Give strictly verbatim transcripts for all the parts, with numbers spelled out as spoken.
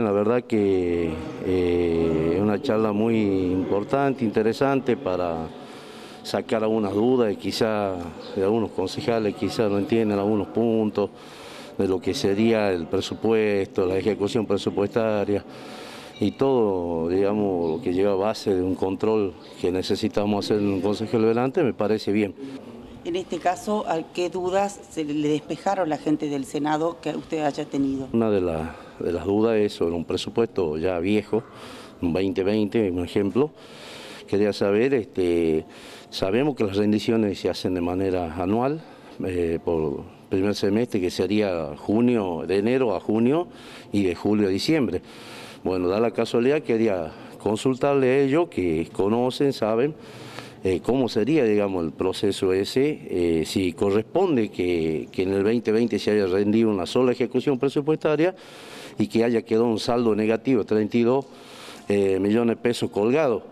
La verdad que eh, es una charla muy importante, interesante para sacar algunas dudas y quizá de algunos concejales quizá no entienden algunos puntos de lo que sería el presupuesto, la ejecución presupuestaria y todo, digamos, lo que lleva a base de un control que necesitamos hacer en un Consejo Deliberante, me parece bien. En este caso, ¿a qué dudas se le despejaron la gente del Senado que usted haya tenido? Una de, la, de las dudas es sobre un presupuesto ya viejo, un veinte veinte, un ejemplo. Quería saber, este, sabemos que las rendiciones se hacen de manera anual, eh, por primer semestre, que sería junio, de enero a junio y de julio a diciembre. Bueno, da la casualidad, quería consultarle a ellos que conocen, saben, Eh, cómo sería, digamos, el proceso ese, eh, si corresponde que, que en el veinte veinte se haya rendido una sola ejecución presupuestaria y que haya quedado un saldo negativo, treinta y dos eh, millones de pesos colgados.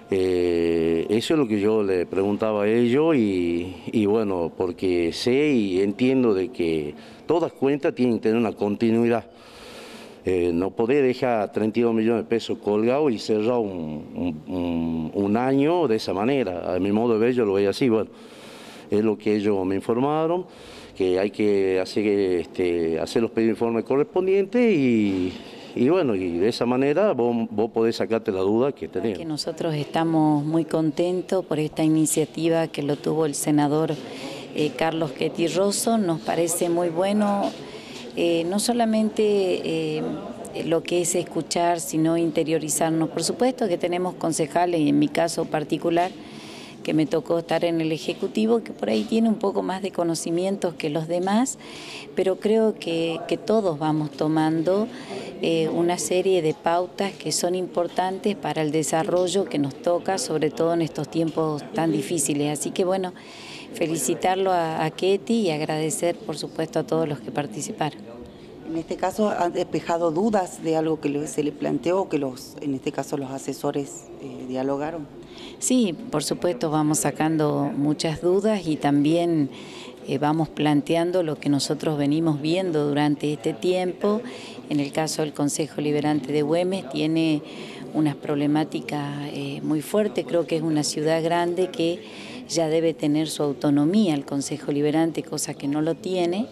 Eh, eso es lo que yo le preguntaba a ellos y, y bueno, porque sé y entiendo de que todas cuentas tienen que tener una continuidad. Eh, no poder dejar treinta y dos millones de pesos colgados y cerrar un, un, un año de esa manera. A mi modo de ver yo lo veía así. Bueno, es lo que ellos me informaron, que hay que hacer, este, hacer los pedidos de informe correspondientes y, y bueno, y de esa manera vos, vos podés sacarte la duda que tenés. Que nosotros estamos muy contentos por esta iniciativa que lo tuvo el senador eh, Carlos Ketty Rosso. Nos parece muy bueno. Eh, no solamente eh, lo que es escuchar, sino interiorizarnos. Por supuesto que tenemos concejales, y en mi caso particular, que me tocó estar en el Ejecutivo, que por ahí tiene un poco más de conocimientos que los demás, pero creo que, que todos vamos tomando eh, una serie de pautas que son importantes para el desarrollo que nos toca, sobre todo en estos tiempos tan difíciles. Así que bueno, felicitarlo a, a Ketty y agradecer por supuesto a todos los que participaron. En este caso, ¿han despejado dudas de algo que se le planteó o que los, en este caso los asesores eh, dialogaron? Sí, por supuesto vamos sacando muchas dudas y también eh, vamos planteando lo que nosotros venimos viendo durante este tiempo. En el caso del Consejo Deliberante de Güemes tiene unas problemáticas eh, muy fuertes. Creo que es una ciudad grande que ya debe tener su autonomía el Consejo Deliberante, cosa que no lo tiene,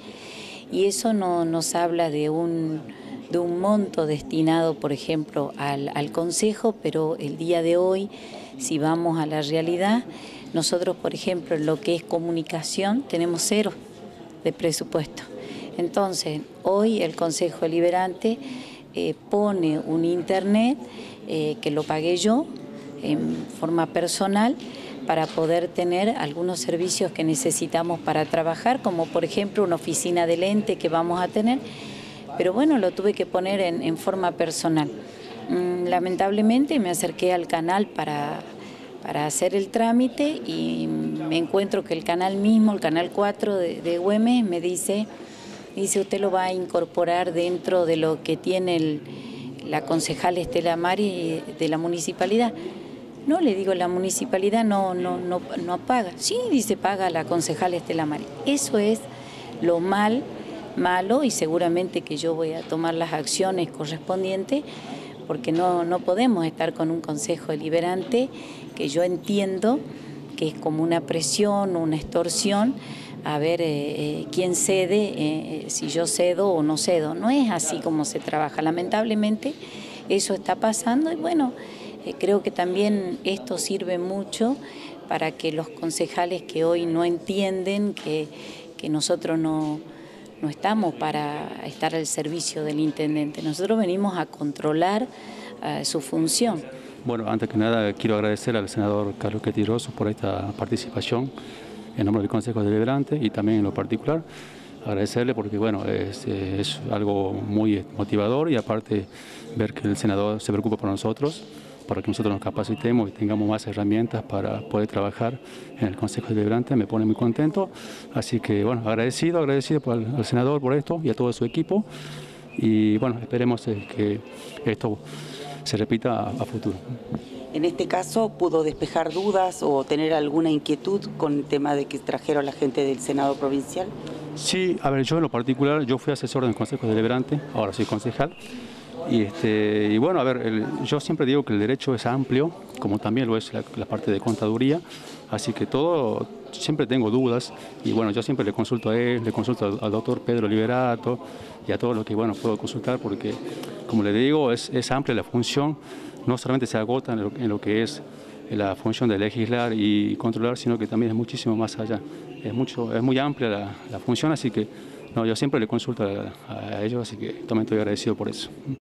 y eso no, nos habla de un, de un monto destinado, por ejemplo, al, al Consejo, pero el día de hoy, si vamos a la realidad, nosotros, por ejemplo, en lo que es comunicación, tenemos cero de presupuesto. Entonces, hoy el Consejo Deliberante eh, pone un internet eh, que lo pagué yo en forma personal, para poder tener algunos servicios que necesitamos para trabajar, como por ejemplo una oficina del ente que vamos a tener, pero bueno, lo tuve que poner en, en forma personal. Mm, lamentablemente me acerqué al canal para, para hacer el trámite y me encuentro que el canal mismo, el canal cuatro de, de Güemes, me dice, dice usted lo va a incorporar dentro de lo que tiene el, la concejal Estela Mari de la municipalidad. No, le digo, la municipalidad no, no, no, no paga. Sí, dice, paga la concejal Estela Mari. Eso es lo mal, malo, y seguramente que yo voy a tomar las acciones correspondientes, porque no, no podemos estar con un consejo deliberante que yo entiendo que es como una presión, una extorsión, a ver eh, eh, quién cede, eh, si yo cedo o no cedo. No es así como se trabaja. Lamentablemente eso está pasando y bueno, Eh, creo que también esto sirve mucho para que los concejales que hoy no entienden que, que nosotros no, no estamos para estar al servicio del intendente, nosotros venimos a controlar uh, su función. Bueno, antes que nada quiero agradecer al senador Carlos Ketty Rosso por esta participación en nombre del Consejo Deliberante y también en lo particular. Agradecerle porque bueno, es, es algo muy motivador y aparte ver que el senador se preocupa por nosotros, para que nosotros nos capacitemos y tengamos más herramientas para poder trabajar en el Consejo Deliberante, me pone muy contento. Así que, bueno, agradecido, agradecido por el, al senador por esto y a todo su equipo. Y, bueno, esperemos eh, que esto se repita a, a futuro. En este caso, ¿pudo despejar dudas o tener alguna inquietud con el tema de que trajeron la gente del Senado Provincial? Sí, a ver, yo en lo particular, yo fui asesor del Consejo Deliberante, ahora soy concejal. Y, este, y bueno, a ver, el, yo siempre digo que el derecho es amplio, como también lo es la, la parte de contaduría, así que todo, siempre tengo dudas y bueno, yo siempre le consulto a él, le consulto al, al doctor Pedro Liberato y a todo lo que bueno puedo consultar porque, como le digo, es, es amplia la función, no solamente se agota en lo, en lo que es la función de legislar y controlar, sino que también es muchísimo más allá, es, mucho, es muy amplia la, la función, así que no, yo siempre le consulto a, a ellos, así que también estoy agradecido por eso.